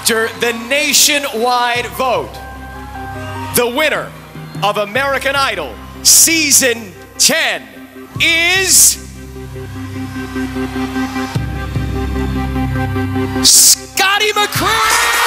After the nationwide vote, the winner of American Idol Season 10 is Scotty McCreery!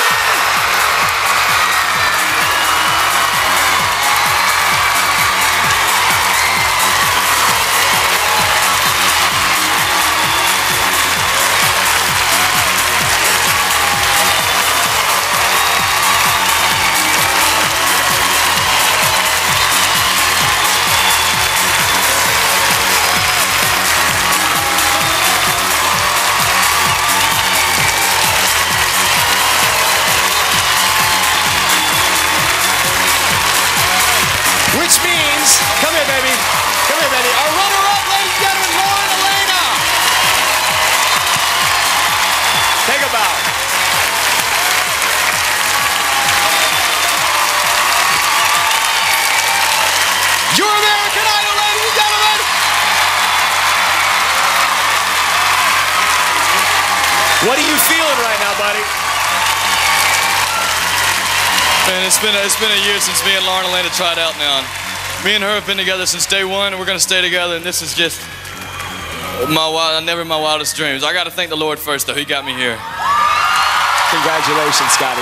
Which means, come here, baby. Come here, baby. Our runner-up, ladies and gentlemen, Lauren Alaina. Take a bow. Your American Idol, ladies and gentlemen. What are you feeling right now, buddy? Man, it's been a year since me and Lauren Alaina tried out now. Me and her have been together since day one, and we're gonna stay together. And this is just never my wildest dreams. I got to thank the Lord first, though. He got me here. Congratulations, Scotty.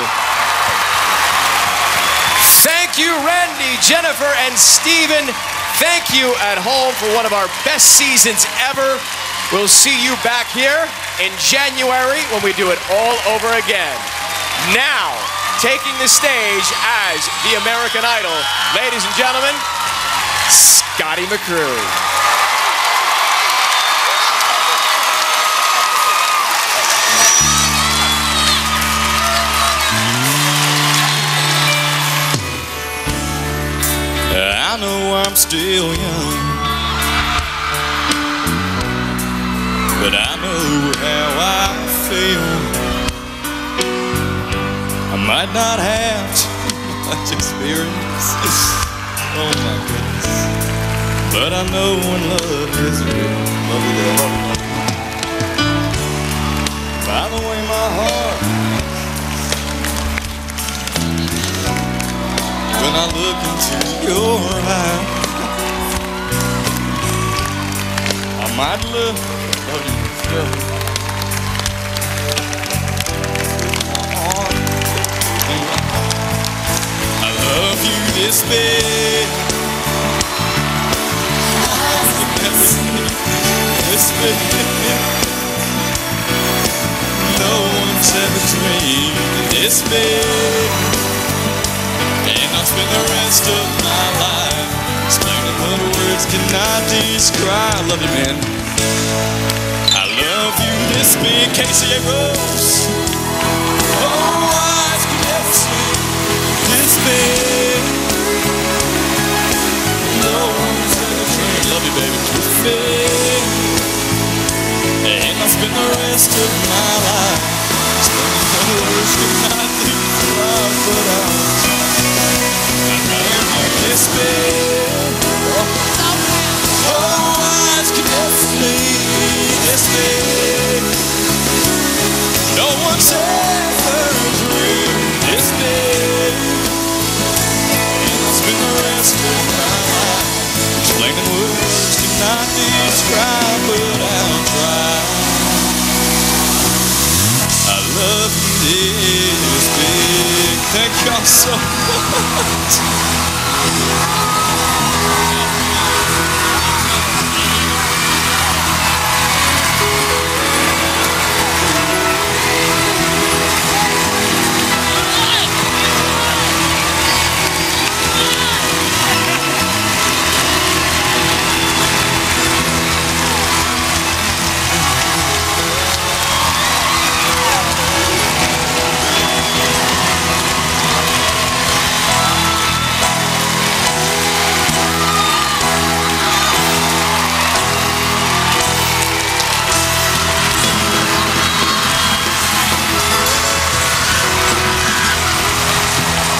Thank you, Randy, Jennifer, and Steven. Thank you at home for one of our best seasons ever. We'll see you back here in January when we do it all over again. Now, taking the stage as the American Idol, ladies and gentlemen, Scotty McCreery. I know I'm still young, but I know how I feel. I might not have too much experience, oh my goodness, but I know when love is real. Love you, love you. By the way my heart beats, when I look into your eyes, I might love you. Love you this bad, this bad. No one's ever dreamed this bad, and I'll spend the rest of my life explaining what words cannot describe. Love you, man. I love you this big, KCA Rose. Oh, eyes can never see this big. No one's ever dreamed. Love you, baby. This big, and I'll spend the rest of my life explaining what words cannot describe, but I love you this big. Oh, eyes can never see this big. No one's ever dreamed this big, and I'll spend the rest of my life explaining words cannot describe, but I'll try. I love you this big. Thank y'all so much.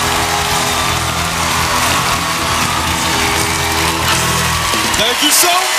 Thank you so much.